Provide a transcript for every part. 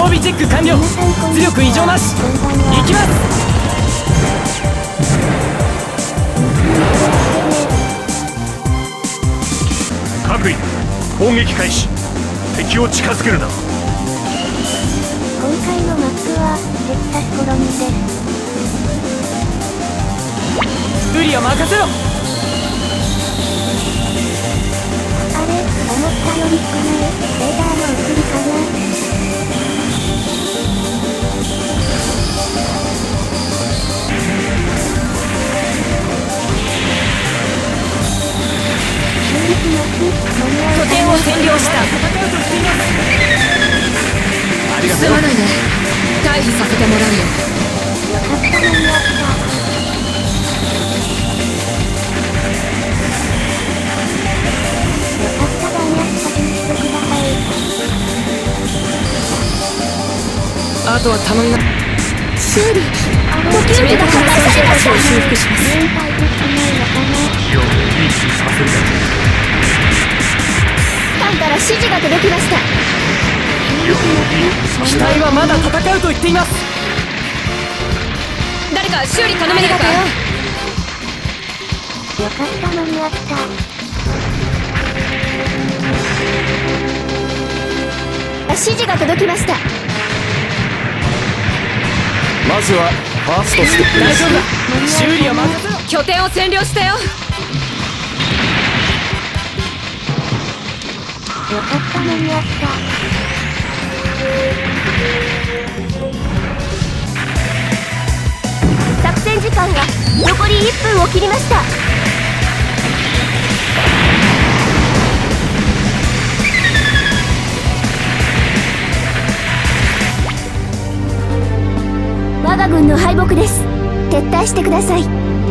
備チェック完了。出力異常なし。行きます。 各位攻撃開始。敵を近づけるな。 今回のマップはテキサスコロニーです。 ウリア任せろ。 あれ、思ったより少ない。レーダーの送りかな。 拠点を占領した。すまないね。退避させてもらうよ。 よかった間に合った。よかった弾薬先にしてください。 あとは頼みな。 修理。補給機が破壊されました。修復します。 軍隊で少ないのかな。 敵をリーチさせるだけ。 ファンから指示が届きました。 機体はまだ戦うと言っています。 誰か修理頼めないか。 よかった間に合った。 指示が届きました。 まずはファーストステップです。 大丈夫だ。修理は任せろ。 拠点を占領したよ。 よかった間に合った。 作戦時間が残り1分を切りました。我が軍の敗北です。撤退してください。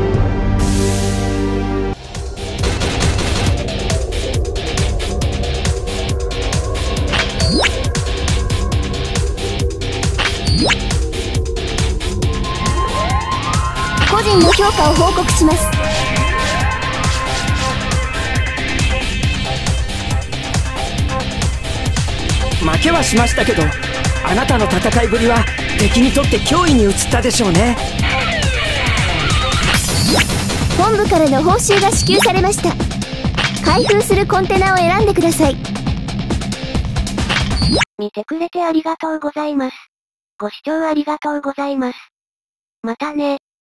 個人の評価を報告します。 負けはしましたけど、あなたの戦いぶりは敵にとって脅威に移ったでしょうね。 本部からの報酬が支給されました。開封するコンテナを選んでください。 見てくれてありがとうございます。ご視聴ありがとうございます。またね。